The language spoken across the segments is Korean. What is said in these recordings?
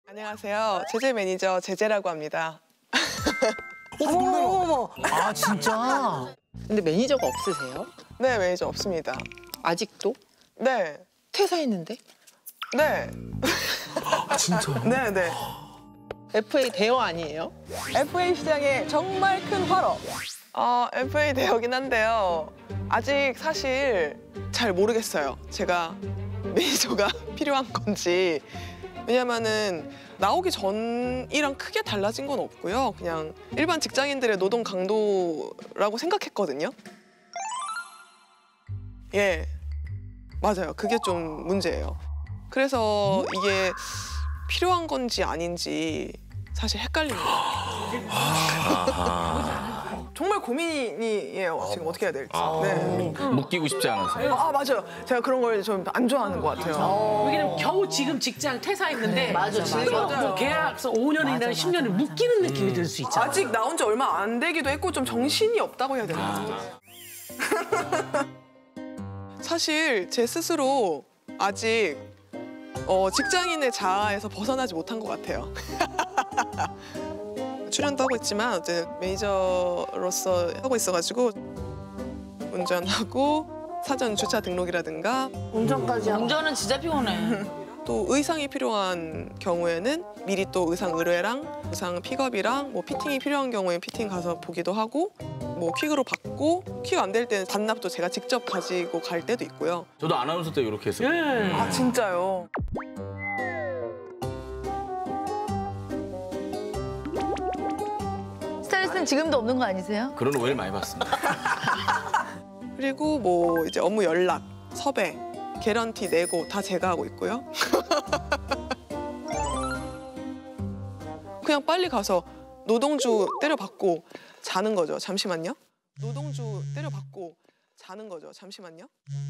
안녕하세요. 제재 매니저 제재라고 합니다. 어머. 아 진짜? 근데 매니저가 없으세요? 네, 매니저 없습니다. 아직도? 네. 퇴사했는데? 네. 진짜요? 네. FA 대여 아니에요? FA 시장에 정말 큰 활업. FA 대여긴 한데요. 아직 사실 잘 모르겠어요. 제가 매니저가 필요한 건지. 왜냐면은 나오기 전이랑 크게 달라진 건 없고요. 그냥 일반 직장인들의 노동 강도라고 생각했거든요. 예, 맞아요. 그게 좀 문제예요. 그래서 이게 필요한 건지 아닌지 사실 헷갈립니다. 정말 고민이에요. 지금 어떻게 해야 될지. 네. 묶이고 싶지 않아서. 맞아요. 제가 그런 걸 좀 안 좋아하는 것 같아요. 왜냐면 겨우 지금 직장 퇴사했는데 맞아. 뭐 계약서 5년이나 10년을 묶이는 느낌이 들 수 있잖아. 아직 나온 지 얼마 안 되기도 했고 좀 정신이 없다고 해야 되나? 사실 제 스스로 아직 직장인의 자아에서 벗어나지 못한 것 같아요. 출연도 하고 있지만 어제 매니저로서 하고 있어가지고 운전하고 사전 주차 등록이라든가 운전까지 하고. 운전은 진짜 피곤해. 또 의상이 필요한 경우에는 미리 또 의상 의뢰랑 의상 픽업이랑 뭐 피팅이 필요한 경우에 피팅 가서 보기도 하고 뭐 퀵으로 받고 퀵 안 될 때는 반납도 제가 직접 가지고 갈 때도 있고요. 저도 아나운서 때 이렇게 했어요. 아 진짜요? 스타일리스트는 지금도 없는 거 아니세요? 그런 오해를 많이 받습니다. 그리고 뭐 이제 업무 연락, 섭외, 개런티 내고 다 제가 하고 있고요. 그냥 빨리 가서 노동주 때려받고 자는 거죠. 잠시만요. 노동주 때려받고 자는 거죠. 잠시만요.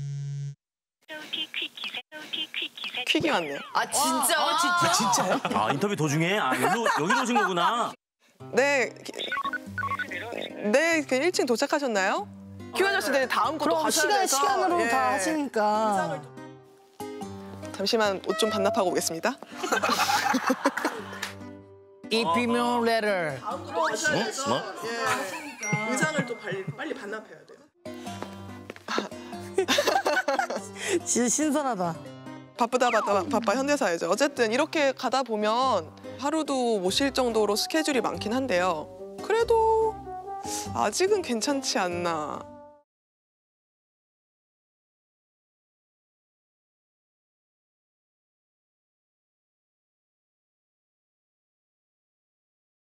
퀵이 왔네요. 아 진짜? 진짜요? 아 인터뷰 도중에 여기로 오신 거구나. 네, 그 1층 도착하셨나요? 큐 아저씨들이 다음 것도 가셔야 돼서. 시간으로 예. 다 하시니까. 잠시만 옷 좀 반납하고 오겠습니다. 이피면 레터. 의상을 또 빨리 반납해야 돼요. 진짜 신선하다. 바빠 현대사회죠. 어쨌든 이렇게 가다 보면 하루도 못 쉴 정도로 스케줄이 많긴 한데요. 그래도 아직은 괜찮지 않나.